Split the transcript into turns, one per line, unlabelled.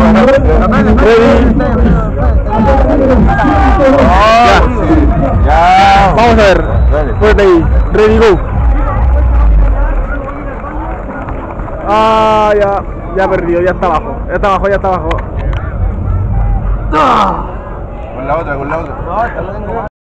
Ya. Vamos a ver. Fuerte ahí. Ready, go. Ah, ya perdió, ya está abajo. Ya está abajo, ya está abajo.
Con la otra. No,